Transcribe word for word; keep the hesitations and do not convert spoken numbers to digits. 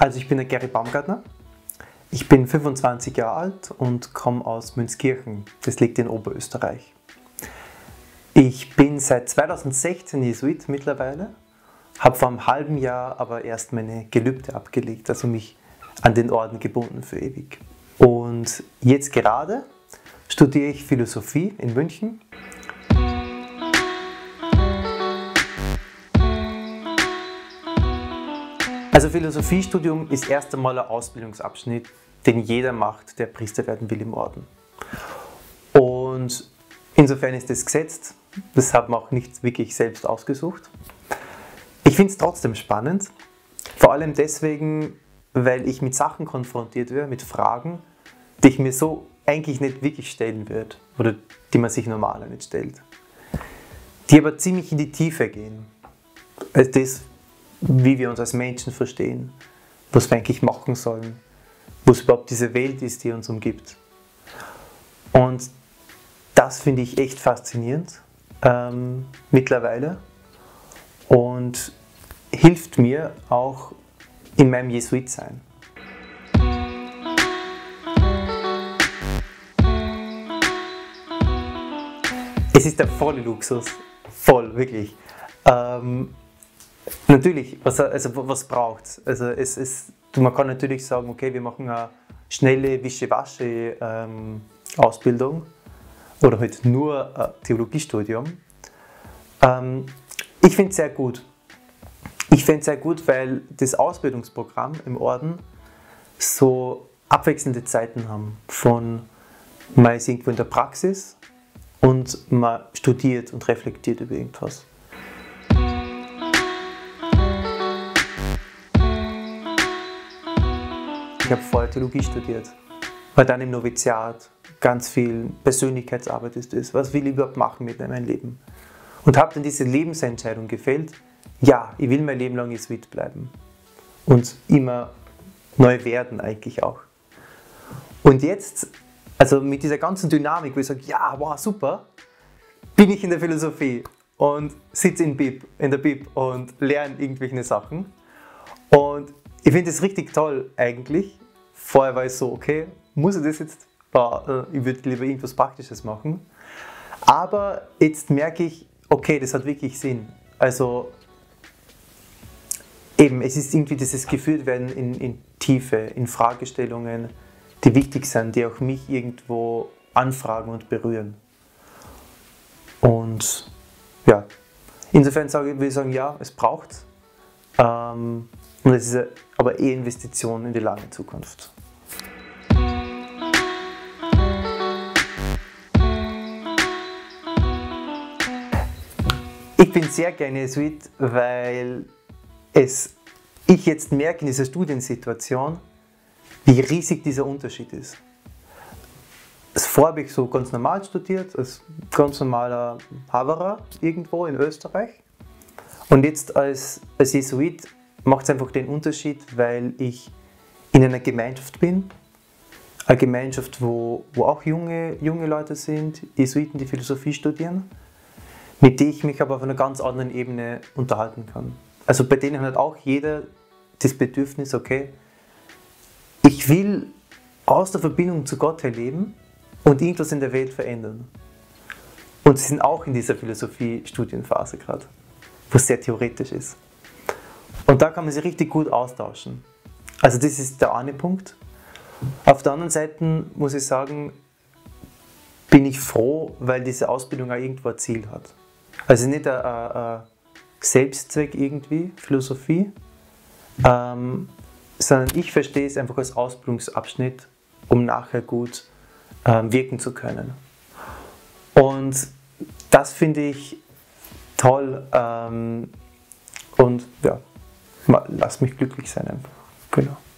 Also ich bin der Gary Baumgartner. Ich bin fünfundzwanzig Jahre alt und komme aus Münzkirchen. Das liegt in Oberösterreich. Ich bin seit zweitausendsechzehn Jesuit mittlerweile, habe vor einem halben Jahr aber erst meine Gelübde abgelegt, also mich an den Orden gebunden für ewig. Und jetzt gerade studiere ich Philosophie in München. Also Philosophiestudium ist erst einmal ein Ausbildungsabschnitt, den jeder macht, der Priester werden will im Orden. Und insofern ist das gesetzt, das hat man auch nicht wirklich selbst ausgesucht. Ich finde es trotzdem spannend, vor allem deswegen, weil ich mit Sachen konfrontiert werde, mit Fragen, die ich mir so eigentlich nicht wirklich stellen würde oder die man sich normaler nicht stellt. Die aber ziemlich in die Tiefe gehen. Also das, wie wir uns als Menschen verstehen, was wir eigentlich machen sollen, was überhaupt diese Welt ist, die uns umgibt. Und das finde ich echt faszinierend ähm, mittlerweile und hilft mir auch in meinem Jesuitsein. Es ist der volle Luxus, voll, wirklich. Ähm, natürlich, was, also, was braucht es? Also es ist, man kann natürlich sagen, okay, wir machen eine schnelle Wischiwaschi-Ausbildung ähm, oder halt nur ein Theologiestudium. Ähm, ich finde es sehr gut. Ich finde es sehr gut, weil das Ausbildungsprogramm im Orden so abwechselnde Zeiten haben. Von man ist irgendwo in der Praxis und man studiert und reflektiert über irgendwas. Ich habe vorher Theologie studiert, war dann im Noviziat, ganz viel Persönlichkeitsarbeit ist das, was will ich überhaupt machen mit meinem Leben? Und habe dann diese Lebensentscheidung gefällt, ja, ich will mein Leben lang Jesuit bleiben und immer neu werden eigentlich auch. Und jetzt, also mit dieser ganzen Dynamik, wo ich sage, ja, wow, super, bin ich in der Philosophie und sitze in, Bib, in der Bib und lerne irgendwelche Sachen. Und ich finde das richtig toll eigentlich. Vorher war ich so, okay, muss ich das jetzt? Ich würde lieber irgendwas Praktisches machen. Aber jetzt merke ich, okay, das hat wirklich Sinn. Also eben, es ist irgendwie dieses Geführtwerden in, in Tiefe, in Fragestellungen, die wichtig sind, die auch mich irgendwo anfragen und berühren. Und ja, insofern sage ich, würde ich sagen, ja, es braucht es. Ähm, und es ist aber eh Investition in die lange Zukunft. Ich bin sehr gerne Jesuit, weil es, ich jetzt merke in dieser Studiensituation, wie riesig dieser Unterschied ist. Vorher habe ich so ganz normal studiert, als ganz normaler Haverer irgendwo in Österreich. Und jetzt als, als Jesuit macht es einfach den Unterschied, weil ich in einer Gemeinschaft bin. Eine Gemeinschaft, wo, wo auch junge, junge Leute sind, Jesuiten, die Philosophie studieren, mit denen ich mich aber auf einer ganz anderen Ebene unterhalten kann. Also bei denen hat auch jeder das Bedürfnis, okay, ich will aus der Verbindung zu Gott her leben und irgendwas in der Welt verändern. Und sie sind auch in dieser Philosophie-Studienphase gerade, wo es sehr theoretisch ist. Und da kann man sich richtig gut austauschen. Also das ist der eine Punkt. Auf der anderen Seite muss ich sagen, bin ich froh, weil diese Ausbildung auch irgendwo ein Ziel hat. Also nicht ein, ein, ein Selbstzweck irgendwie, Philosophie, ähm, sondern ich verstehe es einfach als Ausbildungsabschnitt, um nachher gut ähm, wirken zu können. Und das finde ich toll ähm, und ja, lass mich glücklich sein einfach. Genau.